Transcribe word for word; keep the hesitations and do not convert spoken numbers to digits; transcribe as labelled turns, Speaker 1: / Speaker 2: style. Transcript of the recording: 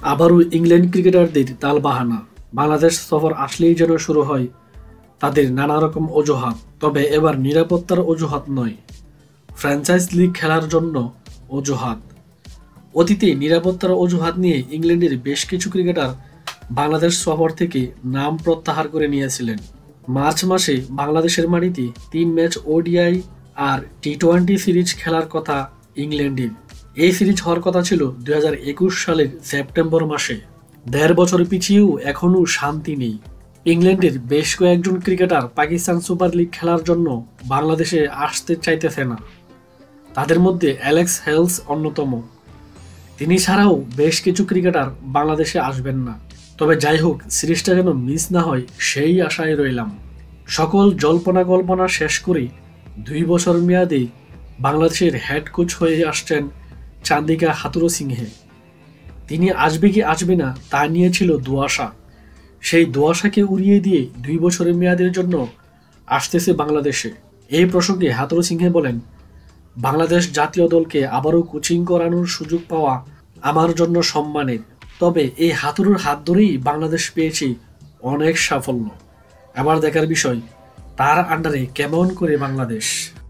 Speaker 1: আবারও ইংল্যান্ড ক্রিকেটারদের তালবাহানা। বাংলাদেশ সফর আসলেই যেন শুরু হয় তাদের নানা রকম অজুহাত। তবে এবার নিরাপত্তার অজুহাত নয়, ফ্র্যাঞ্চাইজ লিগ খেলার জন্য অজুহাত। অতীতে নিরাপত্তার অজুহাত নিয়ে ইংল্যান্ডের বেশ কিছু ক্রিকেটার বাংলাদেশ সফর থেকে নাম প্রত্যাহার করে নিয়েছিলেন। মার্চ মাসে বাংলাদেশের মাটিতে তিন ম্যাচ ওডিআই আর টি টোয়েন্টি সিরিজ খেলার কথা ইংল্যান্ডের। এই সিরিজ হওয়ার কথা ছিল দুই হাজার একুশ সালের সেপ্টেম্বর মাসে। দেড় বছর পিছিয়েও এখনও শান্তি নেই। ইংল্যান্ডের বেশ কয়েকজন ক্রিকেটার পাকিস্তান সুপার লিগ খেলার জন্য বাংলাদেশে আসতে চাইতেছে না। তাদের মধ্যে অ্যালেক্স হেলস অন্যতম। তিনি ছাড়াও বেশ কিছু ক্রিকেটার বাংলাদেশে আসবেন না। তবে যাই হোক, সিরিজটা যেন মিস না হয় সেই আশায় রইলাম। সকল জল্পনা কল্পনা শেষ করে দুই বছর মেয়াদে বাংলাদেশের হেড কোচ হয়ে আসছেন চান্দিকা হাথুরুসিংহে। তিনি আসবে কি আসবে না তা নিয়ে ছিল দুয়াশা। সেই দুয়াশাকে উড়িয়ে দিয়ে দুই বছরের মেয়াদের জন্য আসতেছে বাংলাদেশে। এই প্রসঙ্গে হাথুরুসিংহে বলেন, বাংলাদেশ জাতীয় দলকে আবারও কোচিং করানোর সুযোগ পাওয়া আমার জন্য সম্মানের। তবে এই হাতুড়ুর হাত ধরেই বাংলাদেশ পেয়েছে অনেক সাফল্য। এবার দেখার বিষয়, তার আন্ডারে কেমন করে বাংলাদেশ